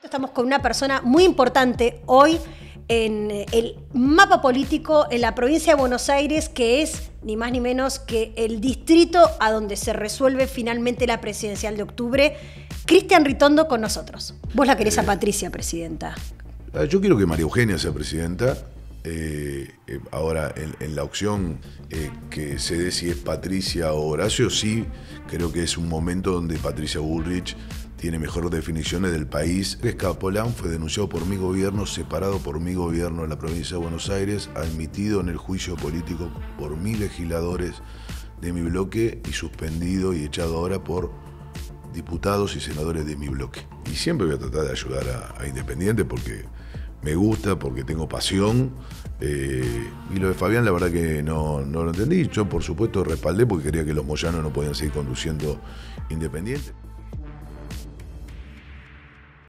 Estamos con una persona muy importante hoy en el mapa político en la provincia de Buenos Aires, que es ni más ni menos que el distrito a donde se resuelve finalmente la presidencial de octubre. Cristian Ritondo con nosotros. Vos la querés a Patricia, presidenta. Yo quiero que María Eugenia sea presidenta. Ahora, en la opción que se dé si es Patricia o Horacio, sí, creo que es un momento donde Patricia Bullrich tiene mejores definiciones del país. Escapolán fue denunciado por mi gobierno, separado por mi gobierno en la provincia de Buenos Aires, admitido en el juicio político por 1000 legisladores de mi bloque y suspendido y echado ahora por diputados y senadores de mi bloque. Y siempre voy a tratar de ayudar a Independiente porque me gusta, porque tengo pasión. Y lo de Fabián, la verdad que no lo entendí. Yo, por supuesto, respaldé porque quería que los moyanos no podían seguir conduciendo Independiente.